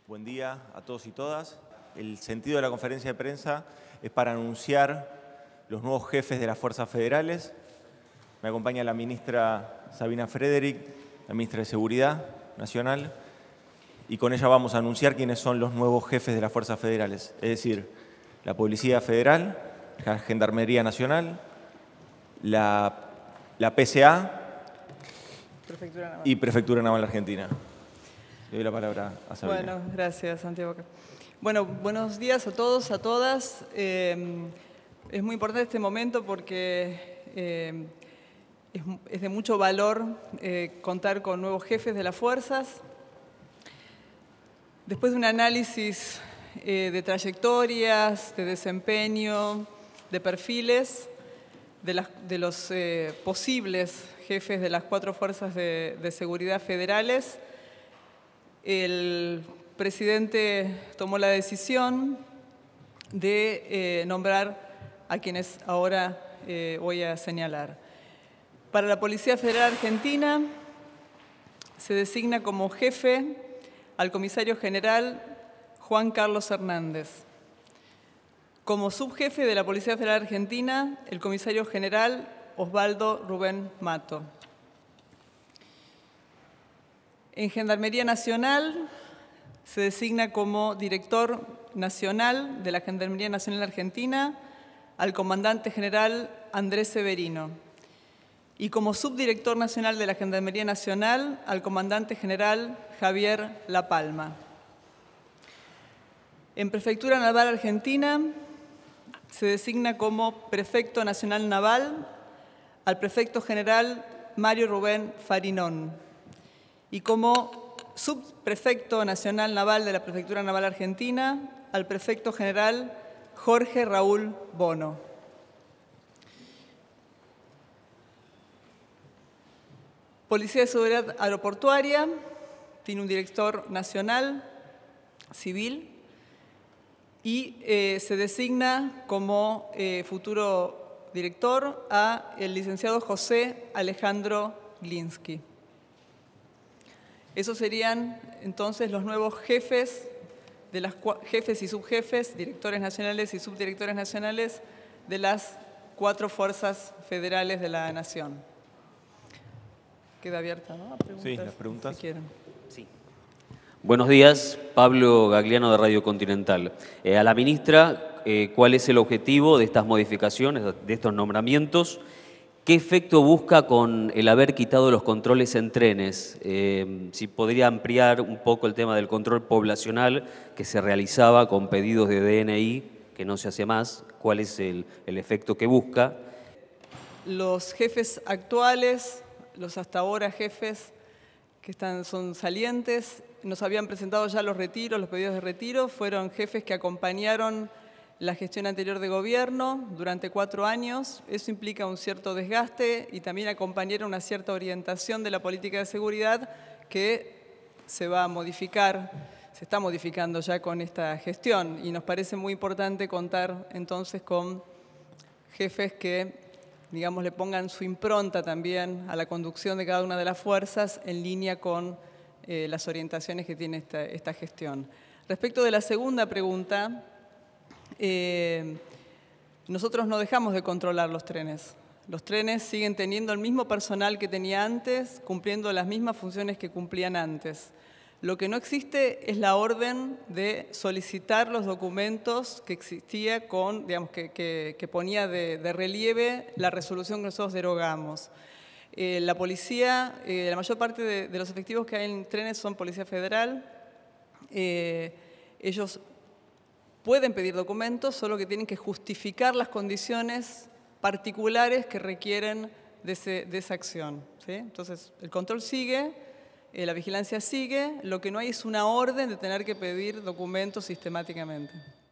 Buen día a todos y todas. El sentido de la conferencia de prensa es para anunciar los nuevos jefes de las fuerzas federales. Me acompaña la ministra Sabina Frederick, la ministra de Seguridad Nacional, y con ella vamos a anunciar quiénes son los nuevos jefes de las fuerzas federales, es decir, la Policía Federal, la Gendarmería Nacional, la PCA y Prefectura Naval Argentina. Le doy la palabra a Sabina. Bueno, gracias, Santiago. Bueno, buenos días a todos, a todas. Es muy importante este momento porque es de mucho valor contar con nuevos jefes de las fuerzas. Después de un análisis de trayectorias, de desempeño, de perfiles de los posibles jefes de las 4 fuerzas de seguridad federales, el presidente tomó la decisión de nombrar a quienes ahora voy a señalar. Para la Policía Federal Argentina se designa como jefe al comisario general Juan Carlos Hernández. Como subjefe de la Policía Federal Argentina, el comisario general Osvaldo Rubén Mato. En Gendarmería Nacional se designa como director nacional de la Gendarmería Nacional Argentina al comandante general Andrés Severino y como subdirector nacional de la Gendarmería Nacional al comandante general Javier La Palma. En Prefectura Naval Argentina se designa como prefecto nacional naval al prefecto general Mario Rubén Farinón y como subprefecto nacional naval de la Prefectura Naval Argentina al prefecto general Jorge Raúl Bono. Policía de Seguridad Aeroportuaria tiene un director nacional civil y se designa como futuro director a el licenciado José Alejandro Glinsky. Esos serían entonces los nuevos jefes y subjefes, directores nacionales y subdirectores nacionales de las 4 fuerzas federales de la Nación. Queda abierta, ¿no? Sí, las preguntas. Si quieren. Sí. Buenos días, Pablo Gagliano de Radio Continental. A la ministra, ¿cuál es el objetivo de estas modificaciones, de estos nombramientos? ¿Qué efecto busca con el haber quitado los controles en trenes? Si podría ampliar un poco el tema del control poblacional que se realizaba con pedidos de DNI, que no se hace más. ¿Cuál es el efecto que busca? Los jefes actuales, los hasta ahora jefes que son salientes, nos habían presentado ya los retiros, los pedidos de retiro, fueron jefes que acompañaron la gestión anterior de gobierno durante 4 años. Eso implica un cierto desgaste y también acompañaron una cierta orientación de la política de seguridad que se va a modificar, se está modificando ya con esta gestión y nos parece muy importante contar entonces con jefes que, digamos, le pongan su impronta también a la conducción de cada una de las fuerzas en línea con las orientaciones que tiene esta gestión. Respecto de la segunda pregunta, nosotros no dejamos de controlar los trenes. Los trenes siguen teniendo el mismo personal que tenía antes, cumpliendo las mismas funciones que cumplían antes. Lo que no existe es la orden de solicitar los documentos que existía con, digamos, que ponía de relieve la resolución que nosotros derogamos. La policía, la mayor parte de los efectivos que hay en trenes son Policía Federal. Ellos pueden pedir documentos, solo que tienen que justificar las condiciones particulares que requieren de esa acción, ¿sí? Entonces, el control sigue, la vigilancia sigue, lo que no hay es una orden de tener que pedir documentos sistemáticamente.